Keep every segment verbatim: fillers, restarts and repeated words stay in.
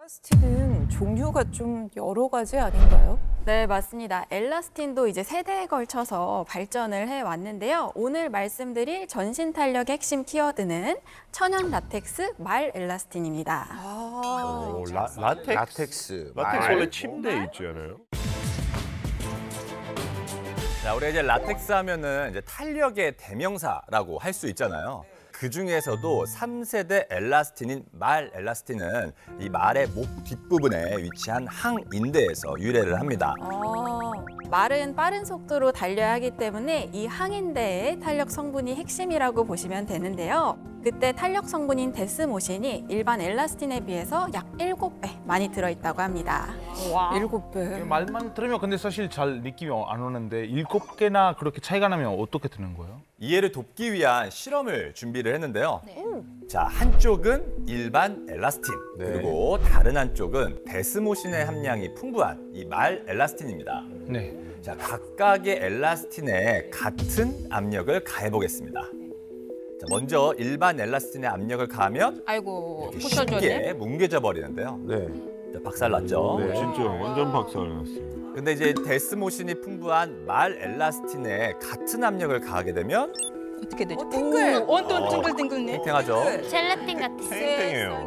엘라스틴은 종류가 좀 여러 가지 아닌가요? 네, 맞습니다. 엘라스틴도 이제 세대에 걸쳐서 발전을 해왔는데요. 오늘 말씀드릴 전신 탄력의 핵심 키워드는 천연 라텍스 말 엘라스틴입니다. 아, 오, 라, 라텍스. 라텍스. 라텍스 말. 원래 침대에 있잖아요. 자, 우리가 이제 라텍스 하면은 이제 탄력의 대명사라고 할 수 있잖아요. 그 중에서도 삼 세대 엘라스틴인 말 엘라스틴은 이 말의 목 뒷부분에 위치한 항인대에서 유래를 합니다. 어, 말은 빠른 속도로 달려야 하기 때문에 이 항인대의 탄력 성분이 핵심이라고 보시면 되는데요. 그때 탄력 성분인 데스모신이 일반 엘라스틴에 비해서 약 일곱 배 많이 들어있다고 합니다. 와. 일곱 배. 말만 들으면 근데 사실 잘 느낌이 안 오는데 일곱 개나 그렇게 차이가 나면 어떻게 되는 거예요? 이해를 돕기 위한 실험을 준비를 했는데요. 자, 한쪽은 일반 엘라스틴, 네. 그리고 다른 한쪽은 데스모신의 함량이 풍부한 이 말 엘라스틴입니다. 네. 자, 각각의 엘라스틴에 같은 압력을 가해보겠습니다. 자, 먼저 일반 엘라스틴의 압력을 가하면 아이고, 이렇게 부셔졌네. 쉽게 뭉개져 버리는데요. 네. 자, 박살났죠. 네, 진짜 완전 박살났어요. 근데 이제 데스모신이 풍부한 말 엘라스틴에 같은 압력을 가하게 되면 어떻게 되죠? 어, 탱글. 오, 완전 어. 탱글탱글네. 탱탱하죠. 젤라틴 같아. 탱탱해요.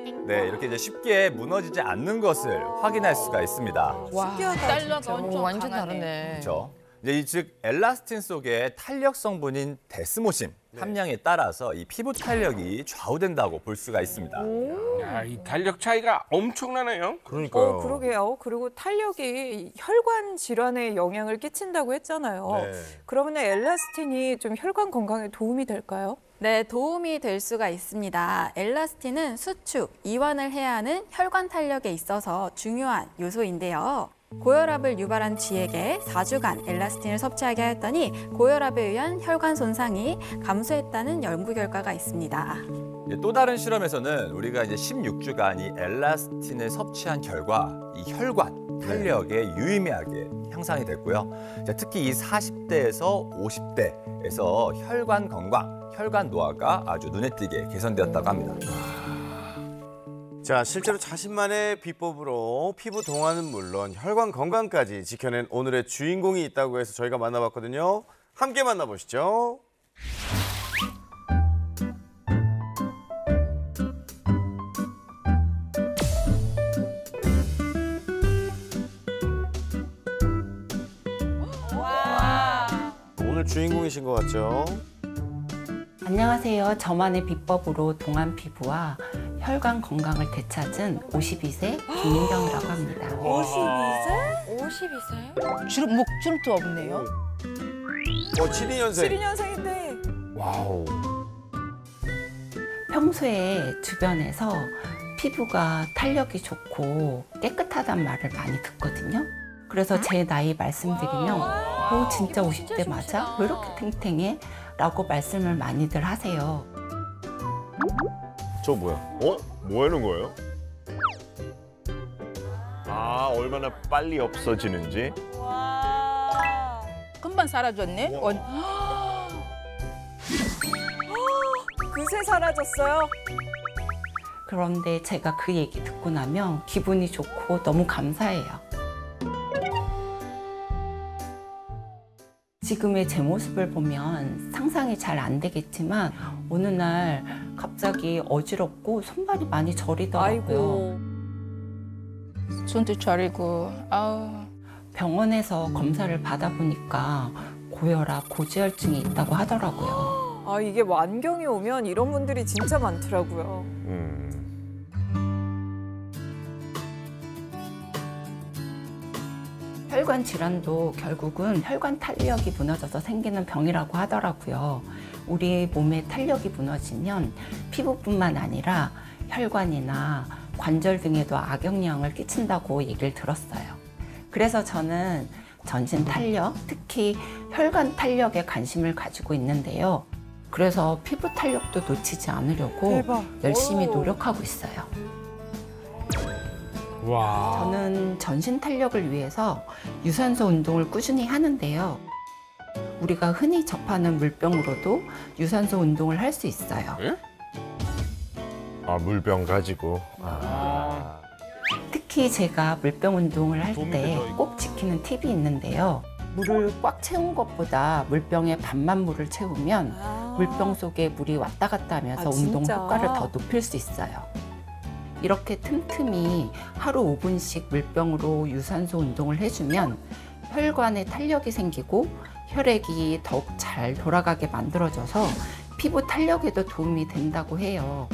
네, 이렇게 이제 쉽게 무너지지 않는 것을 확인할 수가 있습니다. 와, 신기하다, 달러가 진짜. 엄청 완전 강하네. 다르네. 그렇죠. 이제 이 즉 엘라스틴 속의 탄력 성분인 데스모신 함량에 따라서 이 피부 탄력이 좌우된다고 볼 수가 있습니다. 야, 이 탄력 차이가 엄청나네요. 그러니까요. 어, 그러게요. 그리고 탄력이 혈관 질환에 영향을 끼친다고 했잖아요. 네. 그러면 엘라스틴이 좀 혈관 건강에 도움이 될까요? 네, 도움이 될 수가 있습니다. 엘라스틴은 수축, 이완을 해야 하는 혈관 탄력에 있어서 중요한 요소인데요. 고혈압을 유발한 쥐에게 사 주간 엘라스틴을 섭취하게 하였더니 고혈압에 의한 혈관 손상이 감소했다는 연구 결과가 있습니다. 이제 또 다른 실험에서는 우리가 이제 십육 주간 이 엘라스틴을 섭취한 결과 이 혈관 탄력에 유의미하게 향상이 됐고요. 자, 특히 이 사십 대에서 오십 대에서 혈관 건강, 혈관 노화가 아주 눈에 띄게 개선되었다고 합니다. 자, 실제로 자신만의 비법으로 피부 동안은 물론 혈관 건강까지 지켜낸 오늘의 주인공이 있다고 해서 저희가 만나봤거든요. 함께 만나보시죠. 오늘 주인공이신 것 같죠? 안녕하세요. 저만의 비법으로 동안 피부와 혈관 건강을 되찾은 오십이 세 김민경이라고 합니다. 오십이 세? 오십이 세? 주름, 목 주름도 없네요. 어, 칠십이 년생. 칠십이 년생인데. 와우. 평소에 주변에서 피부가 탄력이 좋고 깨끗하단 말을 많이 듣거든요. 그래서 제 나이 말씀드리면 어, 진짜 오십 대 맞아? 왜 이렇게 탱탱해? 라고 말씀을 많이들 하세요. 저 뭐야? 어? 뭐 하는 거예요? 아, 얼마나 빨리 없어지는지. 금방 사라졌네. 원... 그새 사라졌어요. 그런데 제가 그 얘기 듣고 나면 기분이 좋고 너무 감사해요. 지금의 제 모습을 보면 상상이 잘 안 되겠지만 어느 날 갑자기 어지럽고 손발이 많이 저리더라고요. 아이고. 손도 저리고. 아우. 병원에서 검사를 받아보니까 고혈압, 고지혈증이 있다고 하더라고요. 아, 이게 완경이 오면 이런 분들이 진짜 많더라고요. 음. 혈관 질환도 결국은 혈관 탄력이 무너져서 생기는 병이라고 하더라고요. 우리 몸의 탄력이 무너지면 피부뿐만 아니라 혈관이나 관절 등에도 악영향을 끼친다고 얘기를 들었어요. 그래서 저는 전신 탄력, 특히 혈관 탄력에 관심을 가지고 있는데요. 그래서 피부 탄력도 놓치지 않으려고 대박. 열심히 오. 노력하고 있어요. 와. 저는 전신 탄력을 위해서 유산소 운동을 꾸준히 하는데요. 우리가 흔히 접하는 물병으로도 유산소 운동을 할 수 있어요. 아, 물병 가지고. 아. 특히 제가 물병 운동을 할 도움이 때 되죠, 이거. 꼭 지키는 팁이 있는데요. 물을 꽉 채운 것보다 물병에 반만 물을 채우면 아. 물병 속에 물이 왔다 갔다 하면서 아, 운동 진짜? 효과를 더 높일 수 있어요. 이렇게 틈틈이 하루 오 분씩 물병으로 유산소 운동을 해주면 혈관에 탄력이 생기고 혈액이 더욱 잘 돌아가게 만들어져서 피부 탄력에도 도움이 된다고 해요.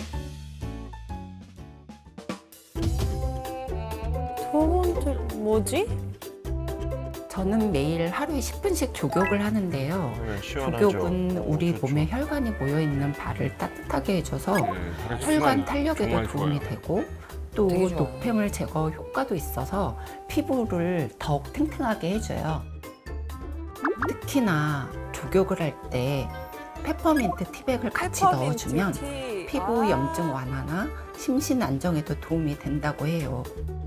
두 번째 뭐지? 저는 매일 하루에 십 분씩 조격을 하는데요. 네, 시원하죠. 조격은 어, 우리 좋죠. 몸에 혈관이 모여있는 발을 따뜻하게 해줘서 혈관 탄력에도 정말 도움이 좋아요. 되고 또 되게 좋아요. 노폐물 제거 효과도 있어서 피부를 더욱 탱탱하게 해줘요. 특히나 조격을 할 때 페퍼민트 티백을 같이 페퍼민트 넣어주면 티. 피부 아. 염증 완화나 심신 안정에도 도움이 된다고 해요.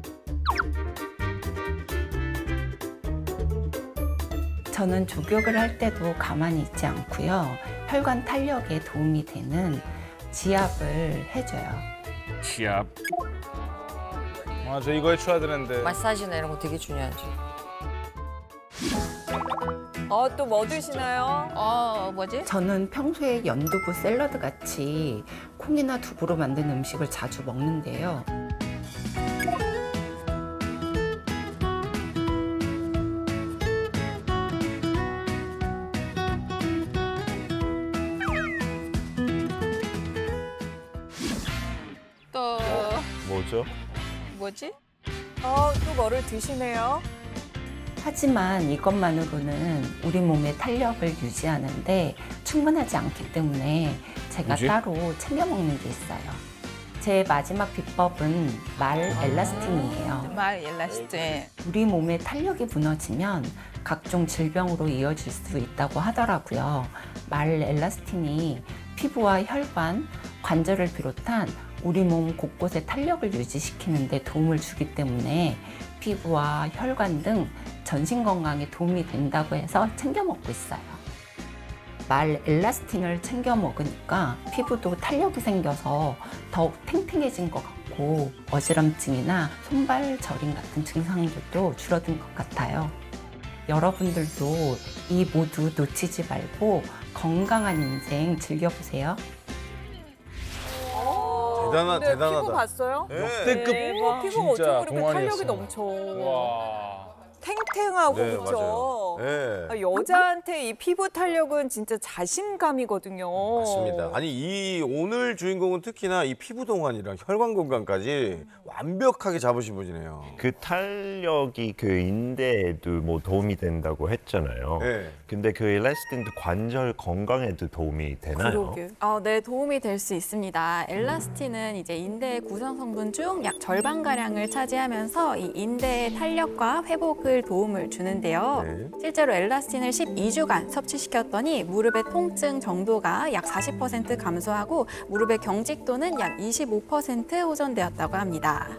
저는 조격을 할 때도 가만히 있지 않고요. 혈관 탄력에 도움이 되는 지압을 해줘요. 치압. 맞아, 이거 해줘야 되는데. 마사지나 이런 거 되게 중요하지. 어, 또 뭐 드시나요? 어, 뭐지? 저는 평소에 연두부 샐러드 같이 콩이나 두부로 만든 음식을 자주 먹는데요. 또 뭐죠? 뭐지? 어, 또 뭐를 드시네요? 하지만 이것만으로는 우리 몸의 탄력을 유지하는데 충분하지 않기 때문에 제가 뭐지? 따로 챙겨 먹는 게 있어요. 제 마지막 비법은 말 엘라스틴이에요. 말 엘라스틴. 우리 몸의 탄력이 무너지면 각종 질병으로 이어질 수 있다고 하더라고요. 말 엘라스틴이 피부와 혈관, 관절을 비롯한 우리 몸 곳곳에 탄력을 유지시키는 데 도움을 주기 때문에 피부와 혈관 등 전신 건강에 도움이 된다고 해서 챙겨 먹고 있어요. 말 엘라스틴을 챙겨 먹으니까 피부도 탄력이 생겨서 더욱 탱탱해진 것 같고 어지럼증이나 손발 저림 같은 증상들도 줄어든 것 같아요. 여러분들도 이 모두 놓치지 말고 건강한 인생 즐겨보세요. 대단하- 근데 대단하다. 피부 봤어요? 네. 역대급 대박. 피부가 진짜 어쩜 그렇게 동안이었어. 탄력이 넘쳐. 와. 탱탱하고 네, 그렇죠. 맞아요. 네. 아, 여자한테 이 피부 탄력은 진짜 자신감이거든요. 맞습니다. 아니 이 오늘 주인공은 특히나 이 피부 동안이랑 혈관 건강까지 완벽하게 잡으신 분이네요. 그 탄력이 그 인대에도 뭐 도움이 된다고 했잖아요. 네. 근데 그 엘라스틴도 관절 건강에도 도움이 되나요? 그러게. 어, 네, 도움이 될 수 있습니다. 엘라스틴은 이제 인대의 구성 성분 중 약 절반 가량을 차지하면서 이 인대의 탄력과 회복을 도움을 주는데요. 네. 실제로 엘라스틴을 십이 주간 섭취시켰더니 무릎의 통증 정도가 약 사십 퍼센트 감소하고 무릎의 경직도는 약 이십오 퍼센트 호전되었다고 합니다.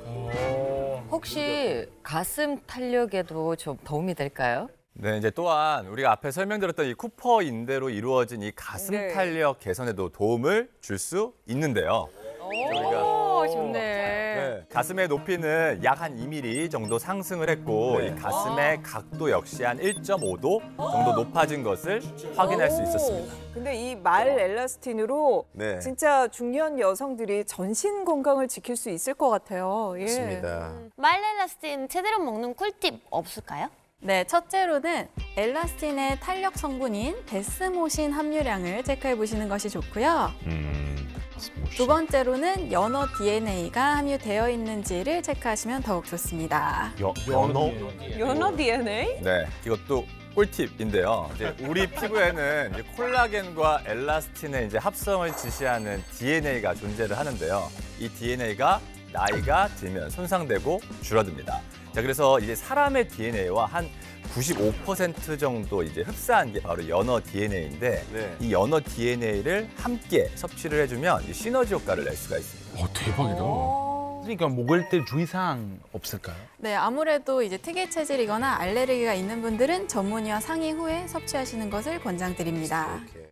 혹시 가슴 탄력에도 좀 도움이 될까요? 네, 이제 또한 우리가 앞에 설명드렸던 이 쿠퍼 인대로 이루어진 이 가슴 네. 탄력 개선에도 도움을 줄 수 있는데요. 오, 좋네. 네. 가슴의 높이는 약 한 이 밀리미터 정도 상승을 했고 네. 이 가슴의 각도 역시 한 일 점 오 도 정도 높아진 것을 확인할 수 오. 있었습니다. 근데 이 말 엘라스틴으로 네. 진짜 중년 여성들이 전신 건강을 지킬 수 있을 것 같아요. 예. 맞습니다. 말렐라스틴 제대로 먹는 꿀팁 없을까요? 네, 첫째로는 엘라스틴의 탄력 성분인 데스모신 함유량을 체크해 보시는 것이 좋고요. 음, 두 번째로는 연어 디엔에이가 함유되어 있는지를 체크하시면 더욱 좋습니다. 여, 연어? 연어 디엔에이? 네, 이것도 꿀팁인데요. 이제 우리 피부에는 이제 콜라겐과 엘라스틴의 이제 합성을 지시하는 디엔에이가 존재를 하는데요. 이 디엔에이가 나이가 들면 손상되고 줄어듭니다. 자, 그래서 이제 사람의 디엔에이와 한 구십오 퍼센트 정도 이제 흡사한 게 바로 연어 디엔에이인데 네. 이 연어 디엔에이를 함께 섭취를 해주면 이 시너지 효과를 낼 수가 있습니다. 어, 대박이다. 그러니까 먹을 때 주의사항 없을까요? 네, 아무래도 이제 특이 체질이거나 알레르기가 있는 분들은 전문의와 상의 후에 섭취하시는 것을 권장드립니다. 이렇게.